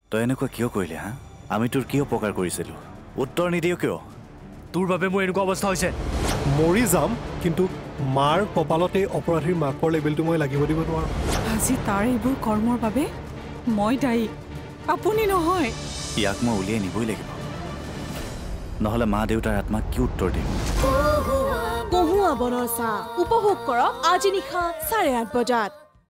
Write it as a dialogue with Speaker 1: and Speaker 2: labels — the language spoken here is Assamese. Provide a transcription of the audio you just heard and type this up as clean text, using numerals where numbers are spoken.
Speaker 1: তই এনেকুৱা কিয় কৰিলি হা আমি তোৰ কি উপকাৰ কৰিছিলো উত্তৰ নিদিও কিয়
Speaker 2: তোৰ বাবে মোৰ এনেকুৱা অৱস্থা হৈছে
Speaker 3: মৰি যাম কিন্তু মাৰ কপালতে অপৰাধীৰ মাকৰ লেবেলটো মই লাগিব দিব নোৱাৰো
Speaker 4: আজি তাৰ এইবোৰ কৰ্মৰ বাবে মই দায়ী আপুনি নহয়
Speaker 1: ইয়াক মই উলিয়াই নিবই লাগিব নহলে মা দেউতাৰ আত্মাক কি উত্তৰ দিম
Speaker 5: কহুৱা বনৰ চাহ উপভোগ কৰক আজি নিশা 8:30 বজাত